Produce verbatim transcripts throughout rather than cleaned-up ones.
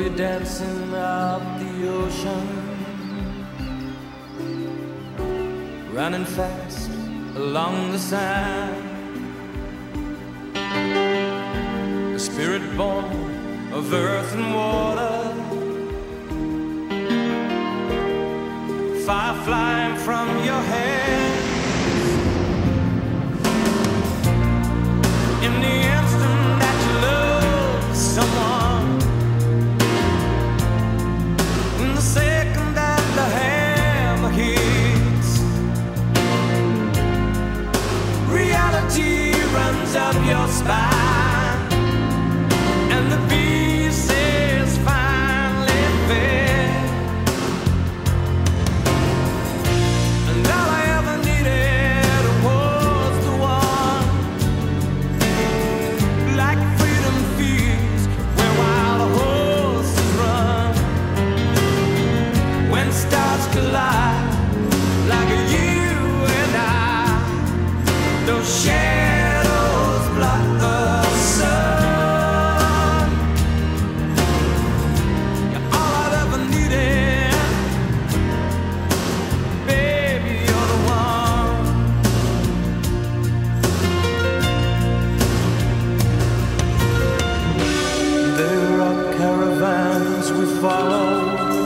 slowly dancing up the ocean, running fast along the sand. The spirit born of earth and water, fire flying from your hands. In the instant that you love someone, in the second that the hammer hits, reality runs up your spine, and the pieces finally fit. And all I ever needed was the one, like freedom feels where wild horses run. When stars collide, like you and I, those shadows block the sun. You're all I've ever needed, baby, you're the one. There are caravans we follow,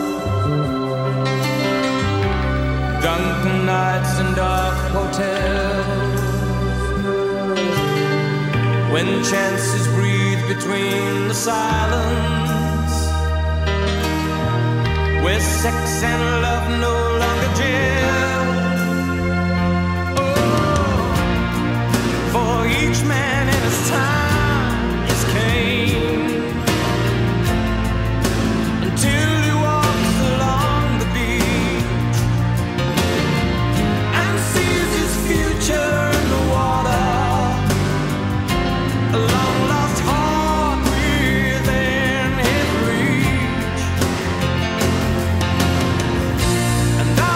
drunken nights and dark hotels, when chances breathe between the silence, where sex and love no longer gel. Oh, for each man in his time is Cain, until he walks along the beach and sees his future in the water, a long lost heart within his reach. And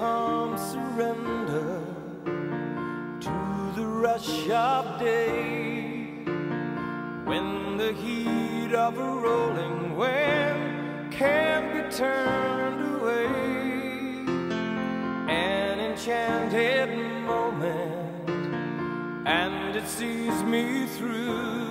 calm surrender to the rush of day, when the heat of a rolling wave can't be turned away. An enchanted moment, and it sees me through.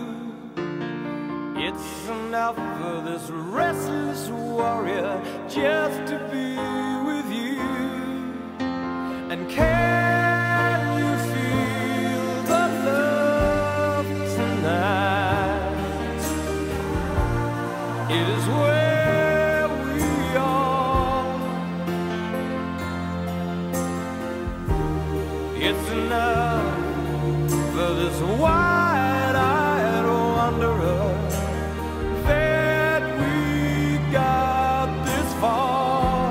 It's enough for this restless warrior just to be with you. And can you feel the love tonight? It is where we are. It's enough for this wide-eyed wanderer that we got this far.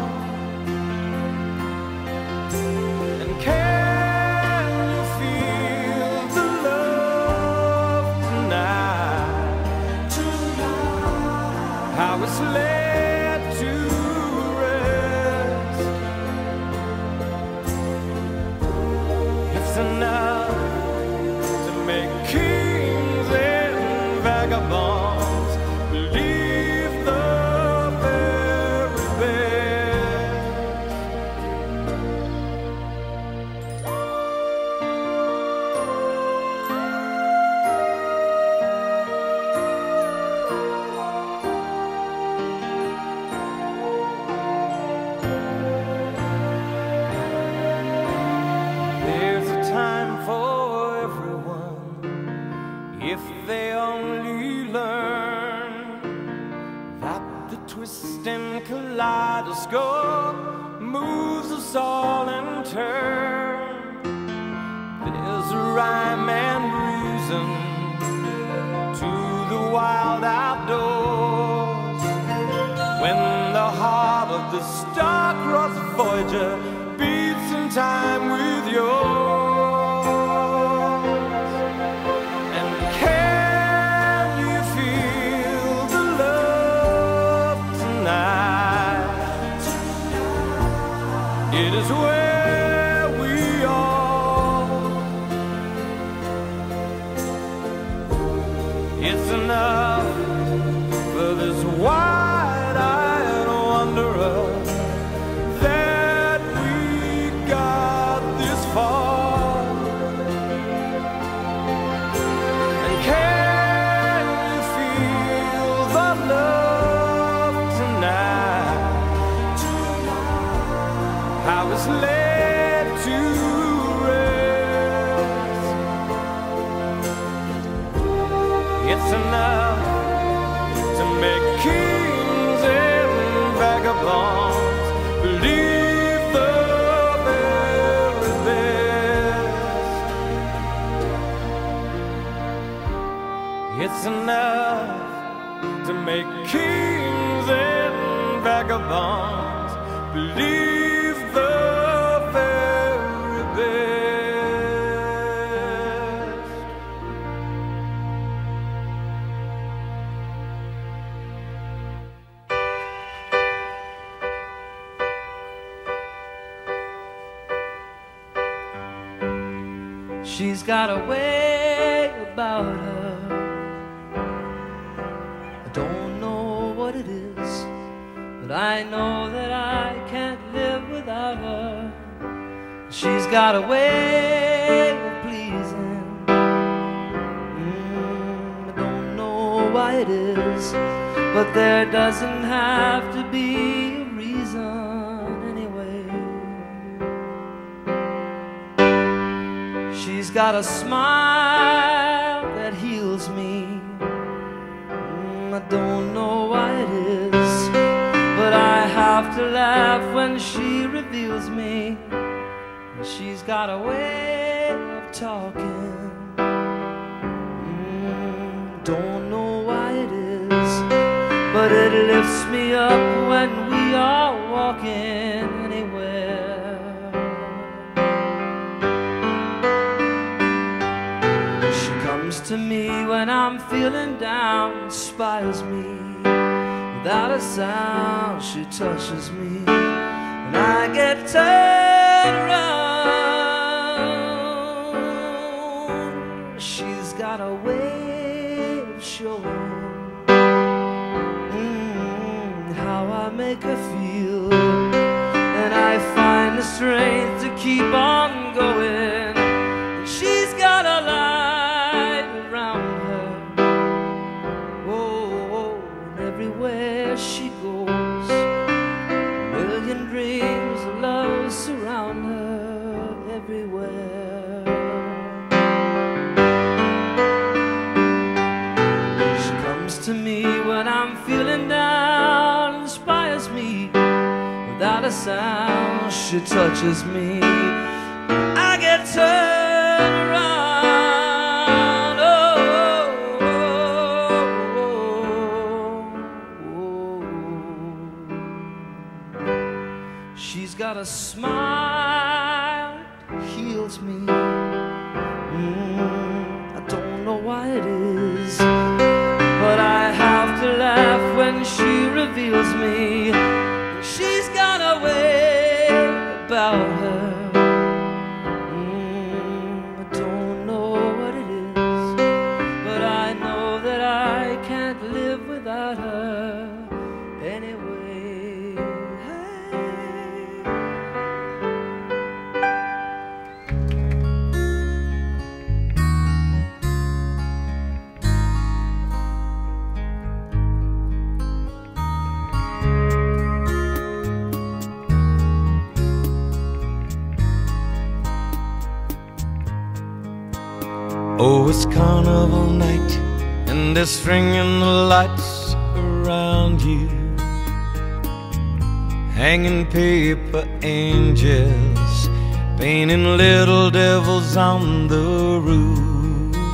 And can you feel the love tonight? Tonight, how it's laid to rest. It's enough to make kings and vagabonds believe the very best. There's a time for everyone if they only learn that the twisting kaleidoscope moves us all in turn. There's a rhyme and reason to the wild outdoors, when the heart of the star-crossed Voyager beats in time with yours. And can you feel the love tonight? It is where we are. It's enough for this wide-eyed wanderer that we got this far. And can you feel the love tonight? How it's laid to rest. It's enough to make kings and vagabonds believe the very best. It's enough to make kings and vagabonds believe the very best. She's got a way about her. I don't know what it is, but I know that I can't live without her. She's got a way of pleasing. Mm, I don't know why it is, but there doesn't have to be a reason anyway. She's got a smile that heals me. Mm, I don't know why it is, but I have to laugh when she reveals me. She's got a way of talking. Mm, don't know why it is, but it lifts me up when we are walking anywhere. She comes to me when I'm feeling down, inspires me. Without a sound, she touches me, and I get tired. everywhere. She comes to me when I'm feeling down, inspires me without a sound. She touches me, I get turned around. Oh, oh, oh, oh. She's got a smile that heals me. mm, I don't know why it is, but I have to laugh when she reveals me. She's got a way about her. mm, I don't know what it is, but I know that I can't live without her anyway. Oh, it's carnival night, and they're stringing the lights around you, hanging paper angels, painting little devils on the roof.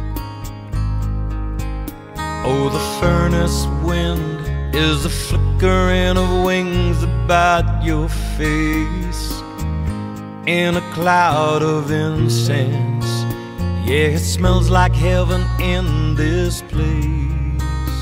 Oh, the furnace wind is the flickering of wings about your face, in a cloud of incense. Yeah, it smells like heaven in this place.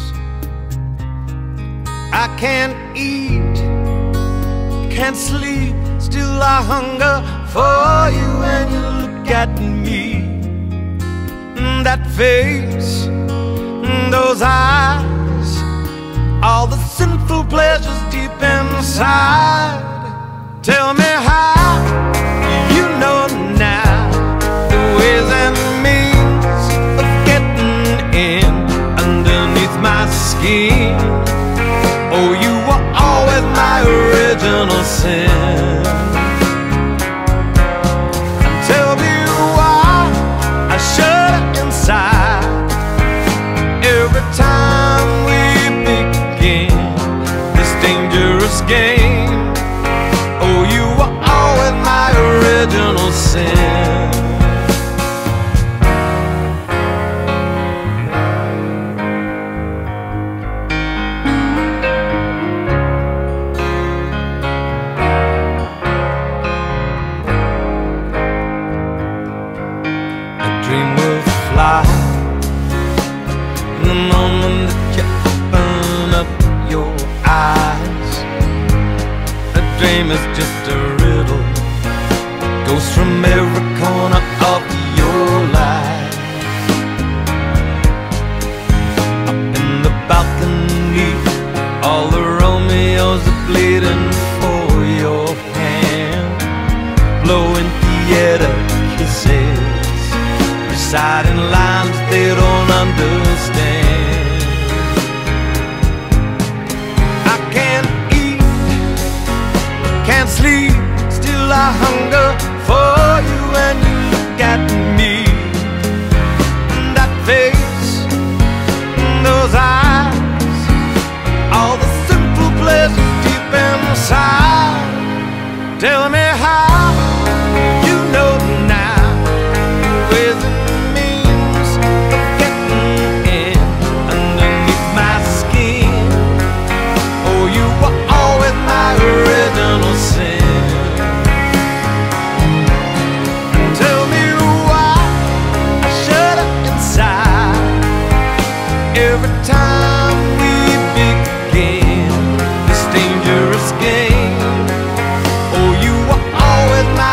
I can't eat, can't sleep, still I hunger for you when you look at me. That face, those eyes, all the sinful pleasures deep inside. Tell me how you know now the ways and means of getting in underneath my skin. Oh, you were always my original sin. And tell me why I shut it inside every time we begin this dangerous game. Oh, you were always my original sin. Dream will fly in the moment that you open up your eyes. A dream is just a riddle, goes from every corner of your life. Up in the balcony, all the Romeos are bleeding for your hand, blowing theater kisses, reciting lines they don't understand. I can't eat, can't sleep, still I hunger for you when you look at me. That face, those eyes, all the simple pleasures deep inside. Tell me how you know now ways and means of getting in underneath my skin. Oh, you were always my original sin. And tell me why I shut up inside every time we begin this dangerous game. Oh, you were always my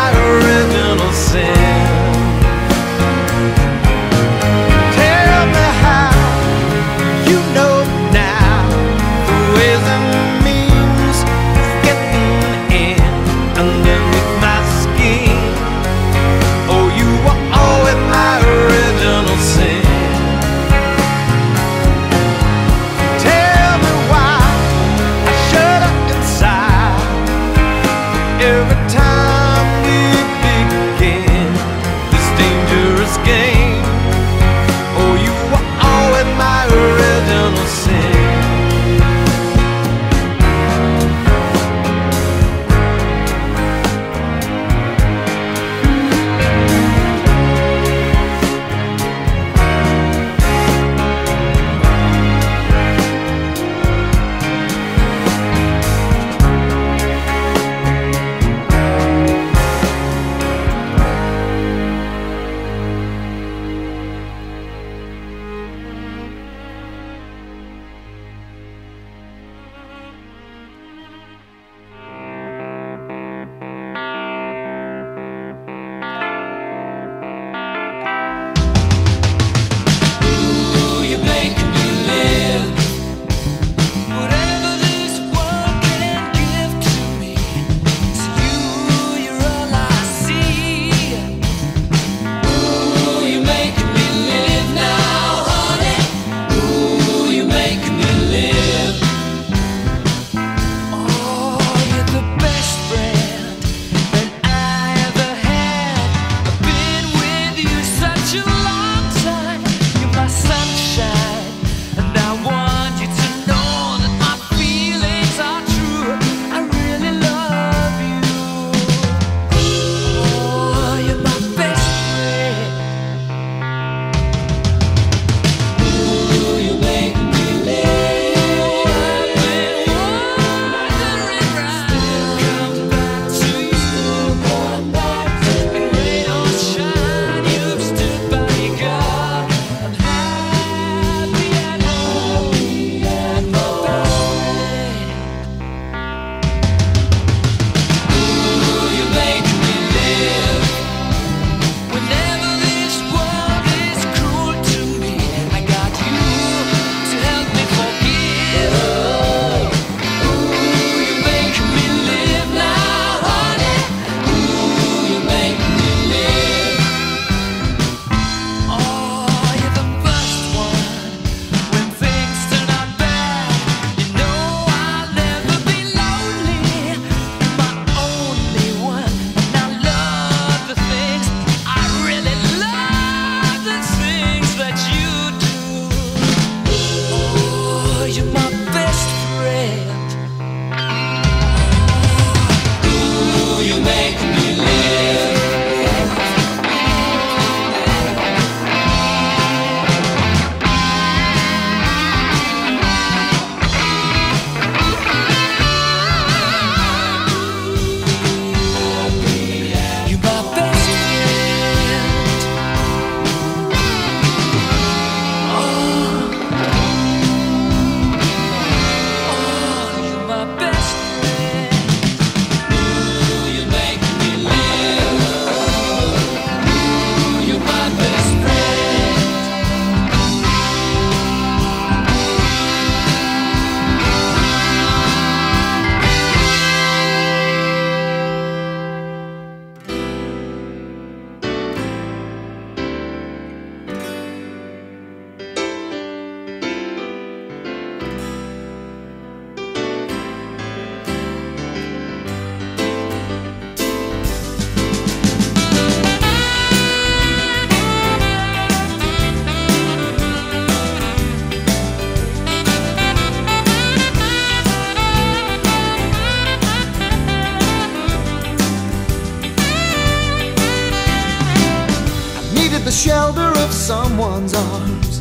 the shelter of someone's arms.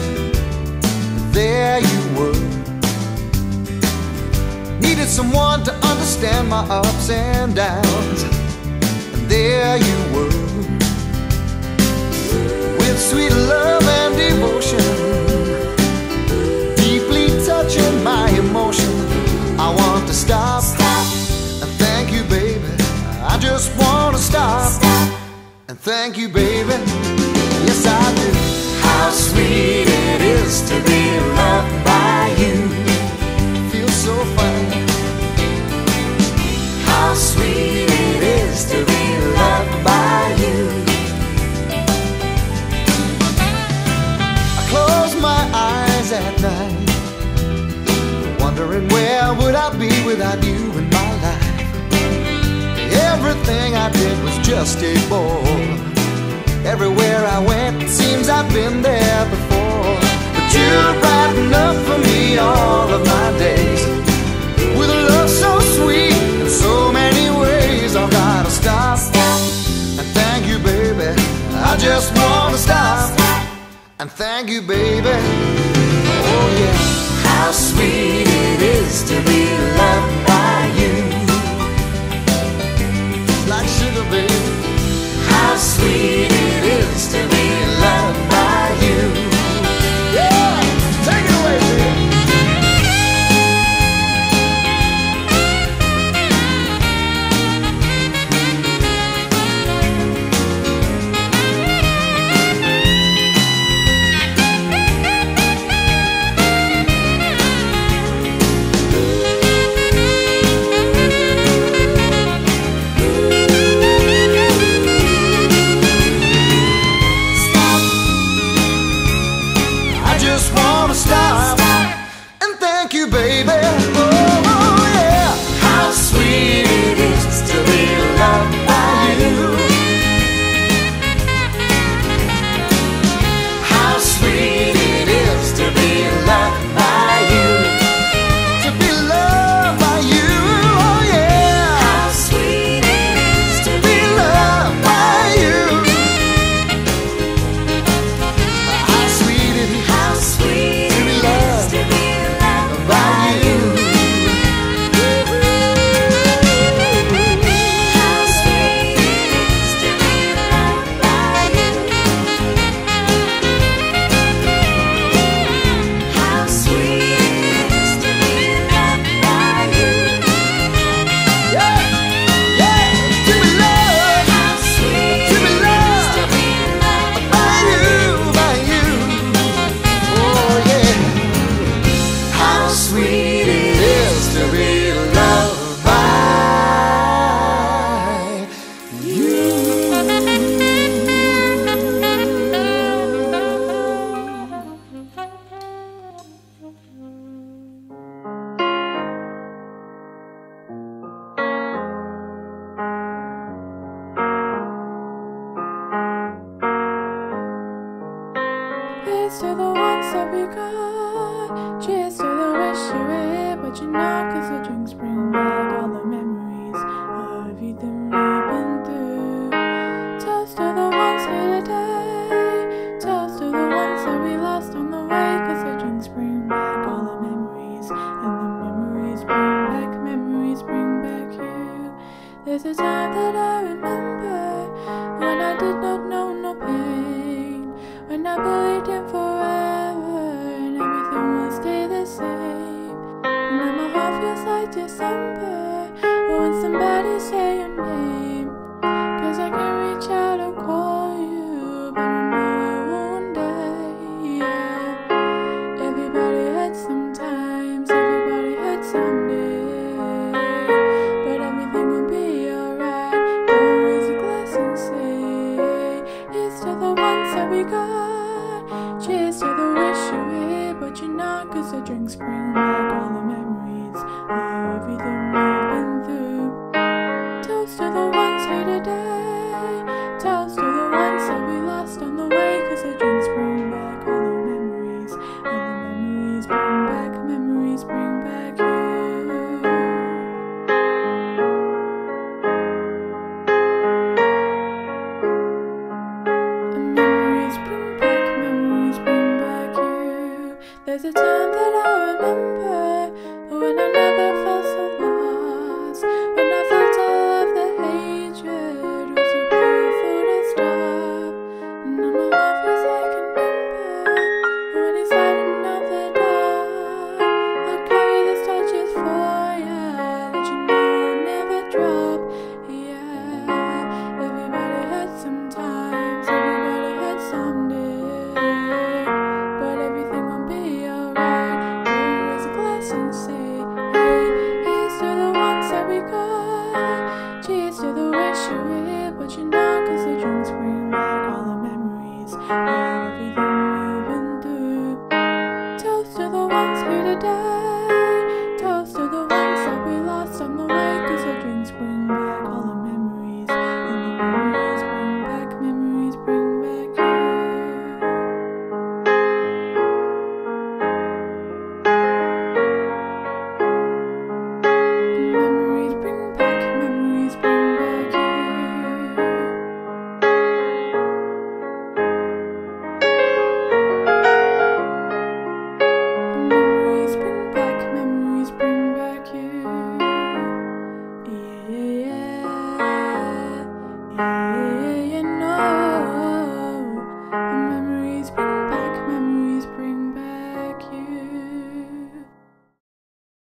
There you were. Needed someone to understand my ups and downs. And there you were. With sweet love and devotion, deeply touching my emotion. I want to stop, stop and thank you, baby. I just want to stop, stop and thank you, baby. Yes, I do. How sweet it is to be loved by you. Feels so fine. How sweet it is to be loved by you. I close my eyes at night, wondering where would I be without you in my life. Everything I did was just a bore. Everywhere I went, it seems I've been there before. But you're brightened up for me all of my days, with a love so sweet in so many ways. I've gotta stop and thank you, baby. I just wanna stop and thank you, baby. Oh yeah. How sweet it is to be loved by you. It's like sugar, baby. How sweet it is to be loved by you. Yeah, take it away, baby. Here's to the ones that we got. Cheers to the wish you were here, but you're not, 'cause the drinks bring back all the memories of everything we've been through. Toast to the ones here today. Toast to the ones that we lost on the way, 'cause the drinks bring back all the memories, and the memories bring back, memories bring back you. There's a time that I remember when I did not know no pain, when I believed in forever and everything will stay the same. And now my heart feels like December, but when somebody say your name, 'cause I can reach out and call you, but I know it won't die. Yeah. Everybody hurts sometimes, everybody hurts someday, but everything will be alright. Don't raise a glass and say, here's to the ones that we got. Cheers to the wish you were here, but you're not, 'cause the drinks bring back